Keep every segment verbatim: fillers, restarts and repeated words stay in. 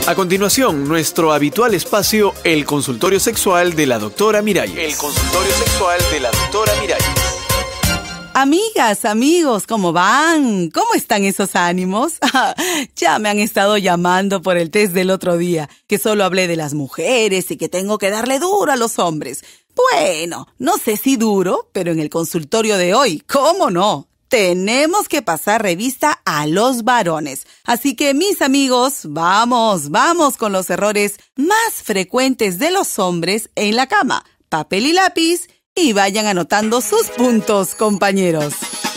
A continuación, nuestro habitual espacio, el consultorio sexual de la doctora Miralles. El consultorio sexual de la doctora Miralles. Amigas, amigos, ¿cómo van? ¿Cómo están esos ánimos? Ya me han estado llamando por el test del otro día, que solo hablé de las mujeres y que tengo que darle duro a los hombres. Bueno, no sé si duro, pero en el consultorio de hoy, ¿cómo no? Tenemos que pasar revista a los varones. Así que, mis amigos, vamos, vamos con los errores más frecuentes de los hombres en la cama. Papel y lápiz y vayan anotando sus puntos, compañeros.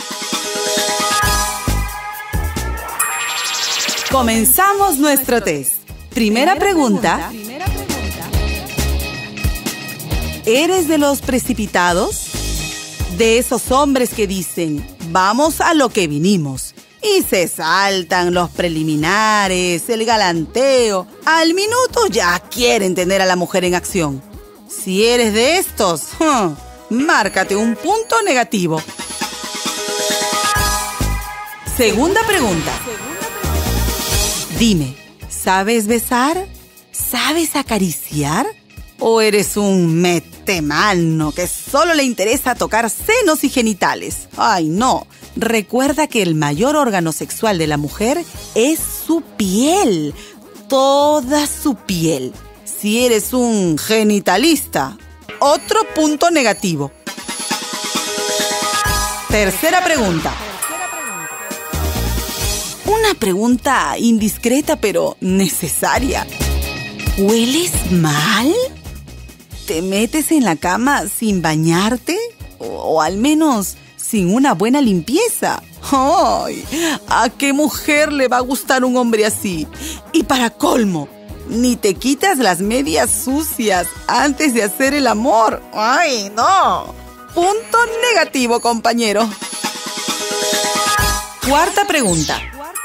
Comenzamos nuestro test. Primera pregunta. ¿Eres de los precipitados? De esos hombres que dicen, vamos a lo que vinimos. Y se saltan los preliminares, el galanteo. Al minuto ya quieren tener a la mujer en acción. Si eres de estos, huh, márcate un punto negativo. Segunda pregunta. Dime, ¿sabes besar? ¿Sabes acariciar? ¿O eres un metemano que solo le interesa tocar senos y genitales? ¡Ay, no! Recuerda que el mayor órgano sexual de la mujer es su piel. Toda su piel. Si eres un genitalista, otro punto negativo. Tercera pregunta. Una pregunta indiscreta pero necesaria. ¿Hueles mal? ¿Te metes en la cama sin bañarte? O, o al menos sin una buena limpieza. ¡Ay! ¿A qué mujer le va a gustar un hombre así? Y para colmo, ni te quitas las medias sucias antes de hacer el amor. ¡Ay, no! Punto negativo, compañero. Cuarta pregunta.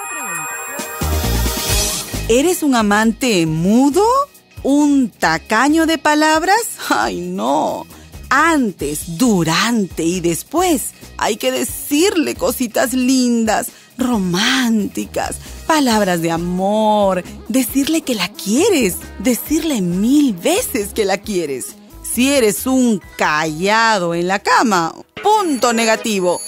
¿Eres un amante mudo? ¿Un tacaño de palabras? ¡Ay, no! Antes, durante y después hay que decirle cositas lindas, románticas, palabras de amor, decirle que la quieres, decirle mil veces que la quieres. Si eres un callado en la cama, punto negativo.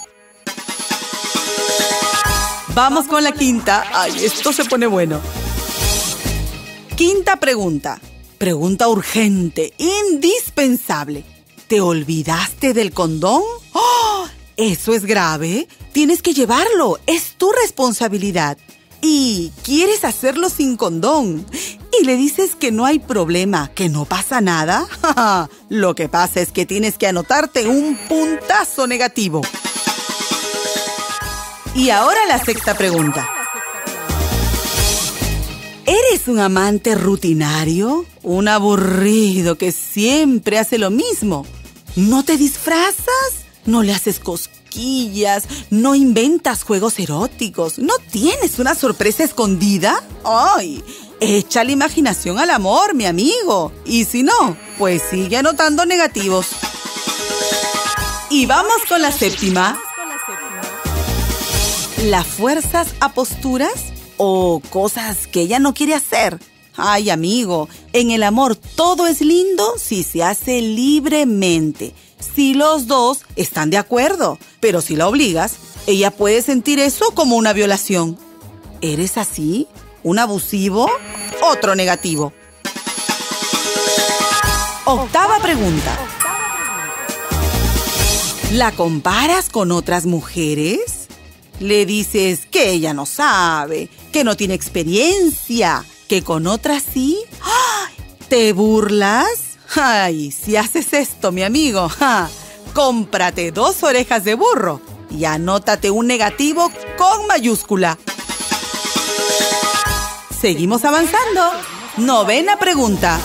Vamos con la quinta. ¡Ay, esto se pone bueno! Quinta pregunta. Pregunta urgente, indispensable. ¿Te olvidaste del condón? ¡Oh! ¿Eso es grave? Tienes que llevarlo. Es tu responsabilidad. ¿Y quieres hacerlo sin condón? ¿Y le dices que no hay problema, que no pasa nada? Lo que pasa es que tienes que anotarte un puntazo negativo. Y ahora la sexta pregunta. ¿Eres un amante rutinario? ¿Un aburrido que siempre hace lo mismo? ¿No te disfrazas? ¿No le haces cosquillas? ¿No inventas juegos eróticos? ¿No tienes una sorpresa escondida? ¡Ay! Echa la imaginación al amor, mi amigo. Y si no, pues sigue anotando negativos. Y vamos con la séptima. ¿La fuerzas a posturas? ¿O cosas que ella no quiere hacer? Ay, amigo, en el amor todo es lindo si se hace libremente. Si los dos están de acuerdo, pero si la obligas, ella puede sentir eso como una violación. ¿Eres así? ¿Un abusivo? Otro negativo. Octava pregunta. ¿La comparas con otras mujeres? Le dices que ella no sabe, que no tiene experiencia, que con otras sí. ¡Ay! ¿Te burlas? Ay, si haces esto, mi amigo, ¡ja! Cómprate dos orejas de burro y anótate un negativo con mayúscula. Seguimos avanzando. Novena pregunta.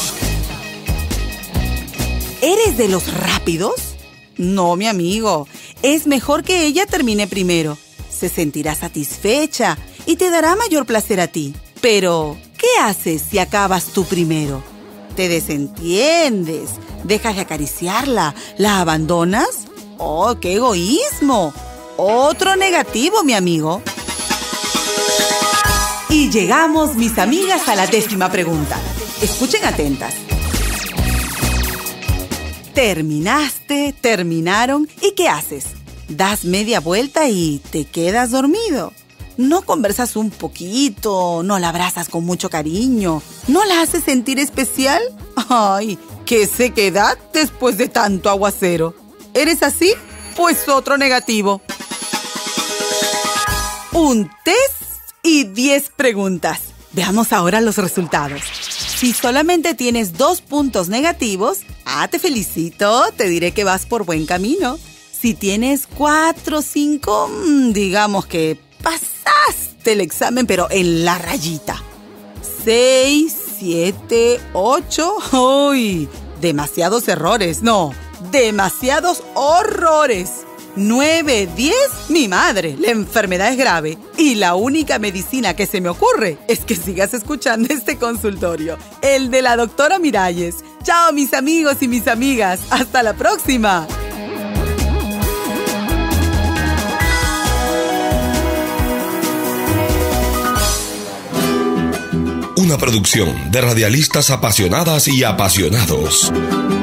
¿Eres de los rápidos? No, mi amigo. Es mejor que ella termine primero. Se sentirá satisfecha y te dará mayor placer a ti. Pero, ¿qué haces si acabas tú primero? ¿Te desentiendes? ¿Dejas de acariciarla? ¿La abandonas? ¡Oh, qué egoísmo! Otro negativo, mi amigo. Y Llegamos, mis amigas, a la décima pregunta. Escuchen atentas. Terminaste, terminaron, ¿y qué haces? Das media vuelta y te quedas dormido. No conversas un poquito, no la abrazas con mucho cariño, no la haces sentir especial. ¡Ay, qué sequedad después de tanto aguacero! ¿Eres así? Pues otro negativo. Un test y diez preguntas. Veamos ahora los resultados. Si solamente tienes dos puntos negativos, ah, te felicito, te diré que vas por buen camino. Si tienes cuatro o cinco, digamos que pasaste el examen, pero en la rayita. Seis, siete, ocho, ¡uy! Demasiados errores, no, demasiados horrores. Nueve, diez, mi madre, la enfermedad es grave y la única medicina que se me ocurre es que sigas escuchando este consultorio, el de la doctora Miralles. Chao, mis amigos y mis amigas, hasta la próxima. Una producción de radialistas apasionadas y apasionados.